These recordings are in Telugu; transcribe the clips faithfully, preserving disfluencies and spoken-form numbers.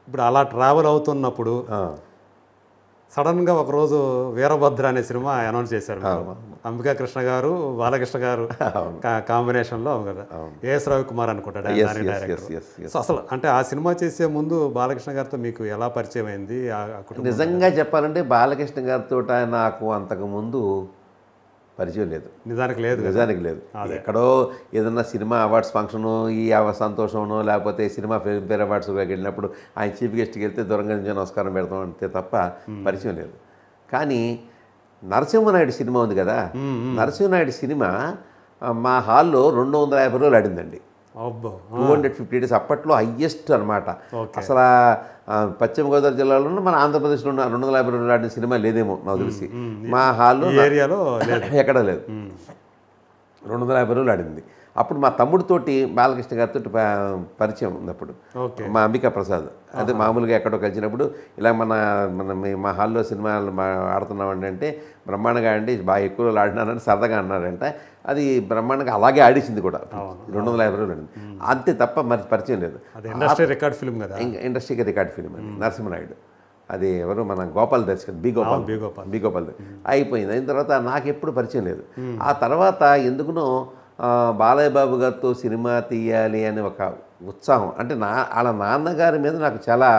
ఇప్పుడు అలా ట్రావెల్ అవుతున్నప్పుడు సడన్గా ఒకరోజు వీరభద్ర అనే సినిమా అనౌన్స్ చేశారు. అంబికా కృష్ణ గారు బాలకృష్ణ గారు కాంబినేషన్లో కదా, ఏఎస్ రవికుమార్ అనుకుంటాడు డైరెక్టర్. సో అసలు అంటే ఆ సినిమా చేసే ముందు బాలకృష్ణ గారితో మీకు ఎలా పరిచయం అయింది? నిజంగా చెప్పాలంటే బాలకృష్ణ గారితో నాకు అంతకుముందు పరిచయం లేదు. నిజానికి లేదు నిజానికి లేదు ఎక్కడో ఏదన్నా సినిమా అవార్డ్స్ ఫంక్షను ఈ సంతోషంలో లేకపోతే సినిమా ఫిల్మ్ఫేర్ అవార్డ్స్ వెళ్ళినప్పుడు ఆయన చీఫ్ గెస్ట్కి వెళ్తే దూరంగా నుంచి నమస్కారం పెడతాం అంతే తప్ప పరిచయం లేదు. కానీ నరసింహనాయుడు సినిమా ఉంది కదా, నరసింహనాయుడు సినిమా మా హాల్లో రెండు వందల యాభై రోజులు ఆడిందండి. టూ హండ్రెడ్ ఫిఫ్టీ డేస్ అప్పట్లో హయ్యెస్ట్ అనమాట. అసలు పశ్చిమ గోదావరి జిల్లాలో మన ఆంధ్రప్రదేశ్లో ఉన్న రెండు వందల యాభై రోజులు ఆడిన సినిమా లేదేమో నాకు తెలిసి. మా హాల్లో ఏరియాలో ఎక్కడా లేదు, రెండు వందల యాభై రోజులు ఆడింది. అప్పుడు మా తమ్ముడితోటి బాలకృష్ణ గారితో పరిచయం ఉంది. అప్పుడు మా అంబికా ప్రసాద్ అదే మామూలుగా ఎక్కడో కలిసినప్పుడు ఇలా మన మన మా హాల్లో సినిమాలు ఆడుతున్నామండి అంటే బ్రహ్మాండంగా అండి బాగా ఎక్కువ రోజులు ఆడినారని సరదాగా అన్నారంట. అది బ్రహ్మాండంగా అలాగే ఆడిసింది కూడా, రెండు వందల యాభై రోజులు ఆడింది అంతే తప్ప మరి పరిచయం లేదు. ఇండస్ట్రీ రికార్డ్ ఫిల్మ్ కదా, ఇండస్ట్రీకి రికార్డ్ ఫిల్మ్ అది నరసింహనాయుడు. అది ఎవరు మన గోపాల్ దర్శకత్వం, బి గోపాల్ బి గోపాల్ అయిపోయింది. అయిన తర్వాత నాకు ఎప్పుడు పరిచయం లేదు. ఆ తర్వాత ఎందుకునో బాలయ్య బాబు గారితో సినిమా తీయాలి అనే ఒక ఉత్సాహం, అంటే నా వాళ్ళ నాన్నగారి మీద నాకు చాలా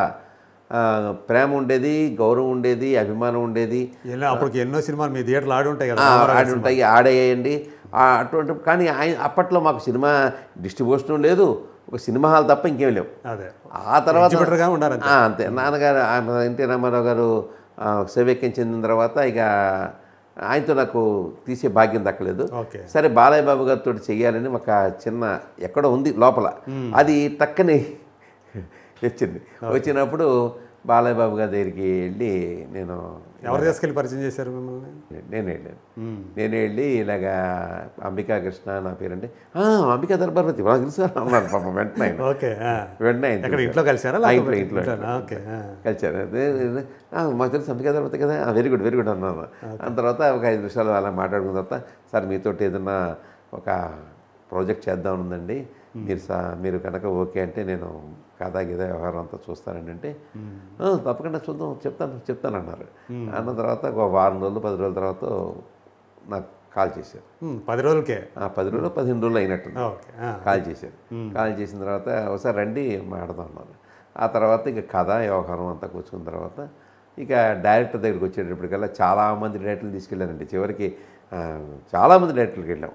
ప్రేమ ఉండేది, గౌరవం ఉండేది, అభిమానం ఉండేది. అప్పటికి ఎన్నో సినిమాలు మీ థియేటర్లు ఆడి ఉంటాయి కదా, ఆడి ఉంటాయి ఆడేయండి అటువంటి. కానీ ఆయన అప్పట్లో మాకు సినిమా డిస్ట్రిబ్యూషన్ లేదు, ఒక సినిమా హాల్ తప్ప ఇంకేం లేవు. ఆ తర్వాత అంతే నాన్నగారు ఎన్టీ రామారావు గారు సేవక్యం చెందిన తర్వాత ఇక ఆయనతో నాకు తీసే భాగ్యం దక్కలేదు. సరే బాలయ్య బాబు గారితో చెయ్యాలని ఒక చిన్న ఎక్కడో ఉంది లోపల, అది టక్కని వచ్చింది. వచ్చినప్పుడు బాలయ్య బాబు గారి దగ్గరికి వెళ్ళి నేను ఎవరు తీసుకెళ్ళి పరిచయం చేశారు మిమ్మల్ని? నేనే వెళ్ళాను. నేనే వెళ్ళి ఇలాగా అంబికా కృష్ణ నా పేరంటే అంబికా దర్బార్వతి నాకు తెలుసు అన్నాను. పాపం వెంటనే వెంటనే ఇంట్లో కలిసారా? ఇంట్లో ఇంట్లో కలిసారు. మాకు తెలుసు అంబికా దర్బార్వతి కదా, వెరీ గుడ్ వెరీ గుడ్ అన్నాను. దాని తర్వాత ఒక ఐదు నిమిషాలు అలా మాట్లాడుకున్న తర్వాత సార్ మీతో ఏదన్నా ఒక ప్రాజెక్ట్ చేద్దాం ఉందండి, మీరు సా మీరు కనుక ఓకే అంటే నేను కథా గీత వ్యవహారం అంతా చూస్తానండి అంటే తప్పకుండా చూద్దాం చెప్తాను చెప్తాను అన్నారు. అన్న తర్వాత ఒక వారం రోజులు పది రోజుల తర్వాత నాకు కాల్ చేశారు. పది రోజులకే పది రోజులు పదిహేను రోజులు అయినట్టు కాల్ చేశారు. కాల్ చేసిన తర్వాత ఒకసారి రండి మాట్లాడదాం అన్నారు. ఆ తర్వాత ఇక కథ వ్యవహారం అంతా కూర్చున్న తర్వాత ఇక డైరెక్టర్ దగ్గరికి వచ్చేటప్పటికల్లా చాలామంది డైరెక్టర్లు తీసుకెళ్ళానండి. చివరికి చాలామంది డైరెక్టర్లకు వెళ్ళాం.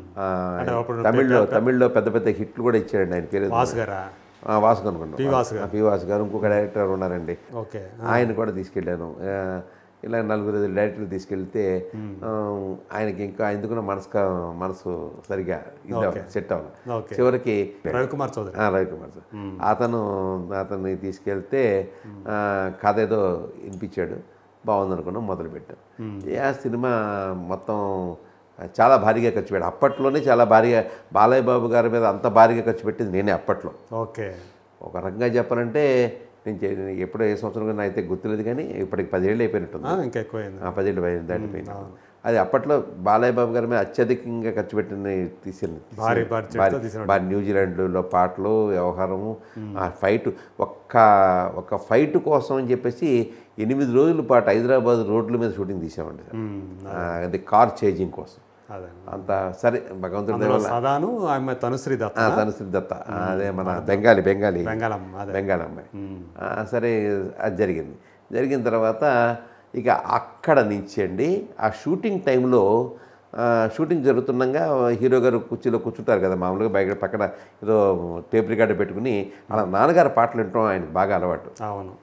తమిళ్లో తమిళ్లో పెద్ద పెద్ద హిట్లు కూడా ఇచ్చాడండి. ఆయన పేరు వాసు అనుకున్నాను, పి వాసు గారు. ఇంకొక డైరెక్టర్ ఉన్నారండి, ఆయన కూడా తీసుకెళ్ళాను. ఇలా నలుగురు డైరెక్టర్లు తీసుకెళ్తే ఆయనకి ఇంకా ఎందుకున్న మనసు మనసు సరిగా ఇది సెట్ అవ్వాలి. చివరికి రవికుమార్ చౌదరి రవికుమార్ చౌదరి అతను అతన్ని తీసుకెళ్తే కథ ఏదో వినిపించాడు, బాగుందనుకున్నాం, మొదలుపెట్టాం. ఆ సినిమా మొత్తం చాలా భారీగా ఖర్చు పెట్టాడు. అప్పట్లోనే చాలా భారీగా బాలయ్య బాబు గారి మీద అంత భారీగా ఖర్చు పెట్టింది నేనే అప్పట్లో. ఓకే, ఒక రకంగా చెప్పాలంటే నేను ఎప్పుడో ఏ సంవత్సరం అయితే గుర్తులేదు, కానీ ఇప్పటికి పదేళ్ళు అయిపోయినట్టుంది. ఇంకా ఎక్కువ పదేళ్ళు దాటిపోయింది. అది అప్పట్లో బాలయ్య బాబు గారి మీద అత్యధికంగా ఖర్చు పెట్టిన తీసింది. భారీ న్యూజిలాండ్లో పాటలు వ్యవహారము, ఆ ఫైట్ ఒక్క ఒక ఫైట్ కోసం అని చెప్పేసి ఎనిమిది రోజుల పాటు హైదరాబాద్ రోడ్ల మీద షూటింగ్ తీసామండి. అది కార్ చేజింగ్ కోసం అంత. సరే భగవంతుడి తనుశ్రీ దత్త తనుశ్రీ దత్త అదే మన బెంగాలీ బెంగాలీ బెంగాలీ అమ్మాయి. సరే అది జరిగింది. జరిగిన తర్వాత ఇక అక్కడ నుంచి అండి ఆ షూటింగ్ టైంలో షూటింగ్ జరుగుతుండగా హీరో గారు కుర్చీలో కూర్చుంటారు కదా మామూలుగా, బయట పక్కన ఏదో టేప్ రికార్డు పెట్టుకుని అలా నాన్నగారి పాటలు వింటాం ఆయనకు బాగా అలవాటు.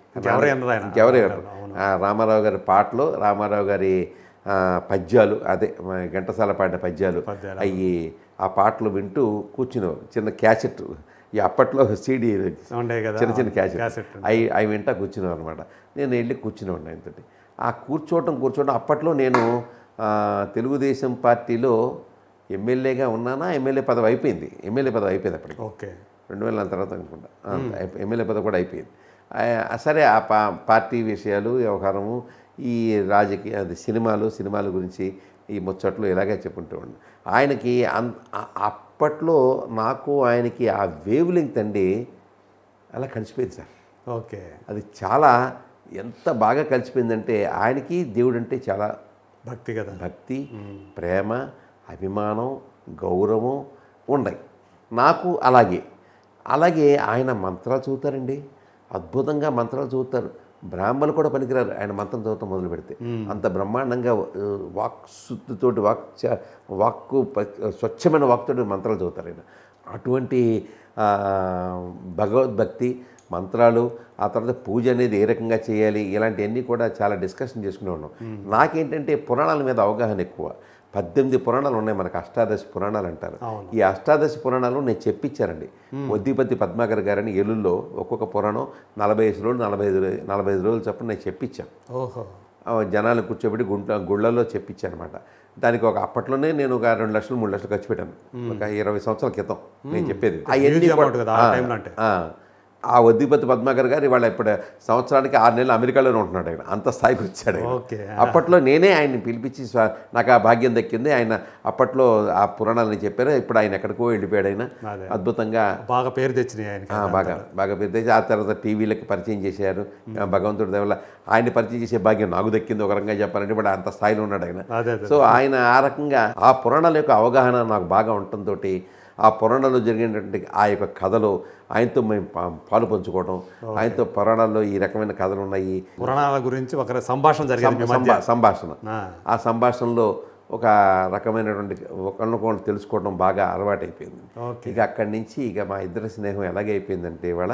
ఇంకెవరెవరు రామారావు గారి పాటలు, రామారావు గారి పద్యాలు, అదే ఘంటసాల పాడిన పద్యాలు అవి ఆ పాటలు వింటూ కూర్చునేవారు. చిన్న క్యాసెట్, ఈ అప్పట్లో సీడీ చిన్న చిన్న క్యాసెట్ అవి అవి వింటా కూర్చునేవారు అనమాట. నేను వెళ్ళి కూర్చునేవాడిని ఆయనతోటి. ఆ కూర్చోవటం కూర్చోవడం అప్పట్లో నేను తెలుగుదేశం పార్టీలో ఎమ్మెల్యేగా ఉన్నానా, ఎమ్మెల్యే పదవి అయిపోయింది. ఎమ్మెల్యే పదవి అయిపోయింది అప్పటికి. ఓకే, రెండు వేల తర్వాత అనుకుంటా ఎమ్మెల్యే పదవి కూడా అయిపోయింది. సరే ఆ పా పార్టీ విషయాలు వ్యవహారము, ఈ రాజకీయ అది సినిమాలు సినిమాల గురించి ఈ ముచ్చట్లు ఇలాగే చెప్పుకుంటూ ఉండి ఆయనకి అన్ అప్పట్లో నాకు ఆయనకి ఆ వేవ్ లెంగ్త్ అండి అలా కలిసిపోయింది సార్. ఓకే. అది చాలా ఎంత బాగా కలిసిపోయిందంటే ఆయనకి దేవుడు అంటే చాలా భక్తి కదా, భక్తి, ప్రేమ, అభిమానం, గౌరవం ఉన్నాయి. నాకు అలాగే అలాగే ఆయన మంత్రాలు చదువుతారండి, అద్భుతంగా మంత్రాలు చదువుతారు. బ్రాహ్మణులు కూడా పనికిరారు ఆయన మంత్రం చదువుతాం మొదలు పెడితే. అంత బ్రహ్మాండంగా వాక్ శుద్ధితోటి వాక్ వాక్కు స్వచ్ఛమైన వాక్తోటి మంత్రాలు చదువుతారు ఆయన. అటువంటి భగవద్భక్తి మంత్రాలు, ఆ తర్వాత పూజ అనేది ఏ రకంగా చేయాలి ఇలాంటివన్నీ కూడా చాలా డిస్కషన్ చేసుకునే ఉన్నాం. నాకేంటంటే పురాణాల మీద అవగాహన ఎక్కువ. పద్దెనిమిది పురాణాలు ఉన్నాయి మనకు, అష్టాదశ పురాణాలు అంటారు. ఈ అష్టాదశ పురాణాలు నేను చెప్పించారండి. వద్దిపతి పద్మాకర్ గారని ఏలూరులో ఒక్కొక్క పురాణం నలభై ఐదు రోజులు నలభై ఐదు నలభై ఐదు రోజులు చొప్పున నేను చెప్పించాను. ఓహో. జనాలు కూర్చోబెట్టి గుంట గుళ్ళల్లో చెప్పించాను అనమాట. దానికి ఒక అప్పట్లోనే నేను ఒక రెండు లక్షలు మూడు లక్షలు ఖర్చు పెట్టాను, ఒక ఇరవై సంవత్సరాల క్రితం నేను చెప్పేది. అవన్నీ ఆ వద్దిపతి పద్మాకర్ గారు ఇవాళ ఇప్పుడు సంవత్సరానికి ఆరు నెలలు అమెరికాలోనే ఉంటున్నాడు ఆయన, అంత స్థాయికి వచ్చాడు ఆయన. అప్పట్లో నేనే ఆయన్ని పిలిపించి నాకు ఆ భాగ్యం దక్కింది. ఆయన అప్పట్లో ఆ పురాణాలని చెప్పారు. ఇప్పుడు ఆయన ఎక్కడికో వెళ్ళిపోయాడు ఆయన. అద్భుతంగా బాగా పేరు తెచ్చినాయి ఆయన, బాగా బాగా పేరు తెచ్చి ఆ తర్వాత టీవీలకు పరిచయం చేశారు. భగవంతుడి దేవల్ల ఆయన్ని పరిచయం చేసే భాగ్యం నాకు దక్కింది ఒక రకంగా చెప్పాలంటే. ఇప్పుడు అంత స్థాయిలో ఉన్నాడు ఆయన. సో ఆయన ఆ రకంగా ఆ పురాణాల యొక్క అవగాహన నాకు బాగా ఉండటంతో ఆ పురాణాల్లో జరిగినటువంటి ఆ యొక్క కథలు ఆయనతో మేము పాలు పంచుకోవడం, ఆయనతో పురాణాల్లో ఈ రకమైన కథలు ఉన్నాయి, పురాణాల గురించి ఒక సంభాషణ జరిగింది, సంభాషణ. ఆ సంభాషణలో ఒక రకమైనటువంటి ఒకరినొకరు తెలుసుకోవడం బాగా అలవాటైపోయింది. ఇక అక్కడి నుంచి ఇక మా ఇద్దరి స్నేహం ఎలాగైపోయిందంటే ఇవాళ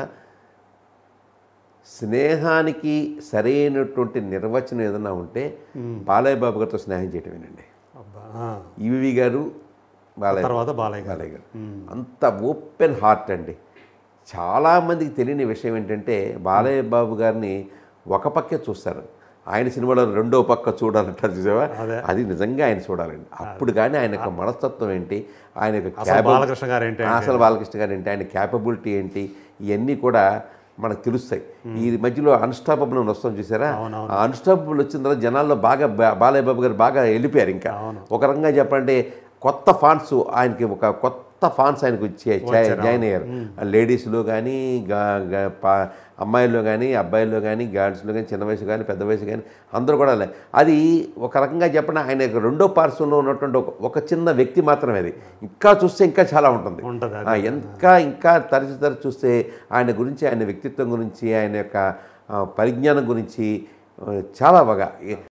స్నేహానికి సరైనటువంటి నిర్వచనం ఏదైనా ఉంటే బాలయ్య బాబు గారితో స్నేహం చేయటమేనండి. ఈవి గారు బాలయ్య తర్వాత బాలయ్య బాలయ్య గారు అంత ఓపెన్ హార్ట్ అండి. చాలామందికి తెలియని విషయం ఏంటంటే బాలయ్య బాబు గారిని ఒక పక్కే చూస్తారు, ఆయన సినిమాలో రెండో పక్క చూడాలంటారు చూసావా, అది నిజంగా ఆయన చూడాలండి. అప్పుడు కానీ ఆయన యొక్క మనస్తత్వం ఏంటి, ఆయన యొక్క బాలకృష్ణ గారు ఏంటి, అసలు బాలకృష్ణ గారు ఏంటి, ఆయన క్యాపబిలిటీ ఏంటి, ఇవన్నీ కూడా మనకు తెలుస్తాయి. ఈ మధ్యలో అన్స్టాపబుల్ అని వస్తాం చూసారా, ఆ అన్స్టాపబుల్ వచ్చిన తర్వాత జనాల్లో బాగా బాలయ్య బాబు గారు బాగా వెళ్ళిపోయారు. ఇంకా ఒక రకంగా చెప్పాలంటే కొత్త ఫాన్స్ ఆయనకి ఒక కొత్త ఫాన్స్ ఆయనకు జాయిన్ అయ్యారు. లేడీస్లో కానీ అమ్మాయిల్లో కానీ అబ్బాయిల్లో కానీ గర్ల్స్లో కానీ చిన్న వయసు కానీ పెద్ద వయసు కానీ అందరూ కూడా అది ఒక రకంగా చెప్పండి ఆయన రెండో పార్శ్వంలో ఉన్నటువంటి ఒక చిన్న వ్యక్తి మాత్రమే. అది ఇంకా చూస్తే ఇంకా చాలా ఉంటుంది, ఇంకా ఇంకా తరచు తరచు చూస్తే ఆయన గురించి, ఆయన వ్యక్తిత్వం గురించి, ఆయన యొక్క పరిజ్ఞానం గురించి చాలా బాగా